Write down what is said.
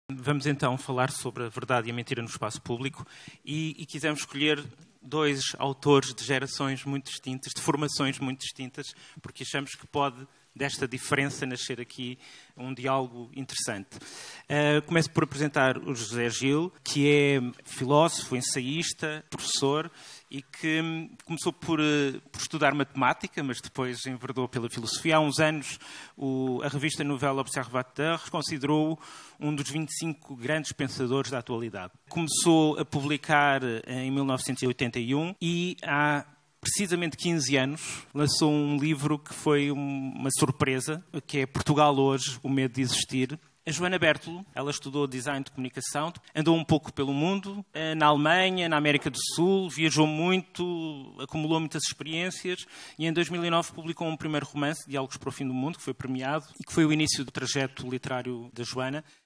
Vamos então falar sobre a verdade e a mentira no espaço público e quisemos escolher dois autores de gerações muito distintas, de formações muito distintas, porque achamos que pode, desta diferença, nascer aqui um diálogo interessante. Começo por apresentar o José Gil, que é filósofo, ensaísta, professor e que começou por estudar matemática, mas depois enverdou pela filosofia. Há uns anos, a revista Nouvel Observateur considerou-o um dos 25 grandes pensadores da atualidade. Começou a publicar em 1981 e há precisamente 15 anos, lançou um livro que foi uma surpresa, que é Portugal Hoje, o medo de existir. A Joana Bertolo, ela estudou design de comunicação, andou um pouco pelo mundo, na Alemanha, na América do Sul, viajou muito, acumulou muitas experiências e em 2009 publicou um primeiro romance, Diálogos para o Fim do Mundo, que foi premiado e que foi o início do trajeto literário da Joana.